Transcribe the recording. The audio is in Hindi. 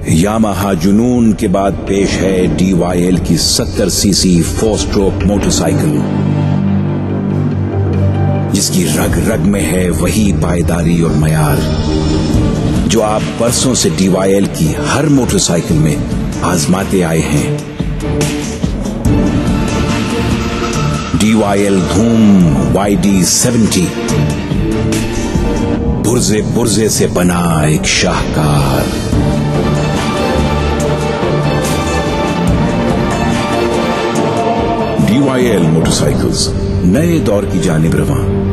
यामाहा जुनून के बाद पेश है DYL की 70 सीसी 4 स्ट्रोक मोटरसाइकिल, जिसकी रग रग में है वही पायदारी और मयार जो आप बरसों से DYL की हर मोटरसाइकिल में आजमाते आए हैं। DYL धूम YD70 पुर्जे पुर्जे से बना एक शाहकार। DYL मोटरसाइकिल्स नए दौर की जानिब रवां।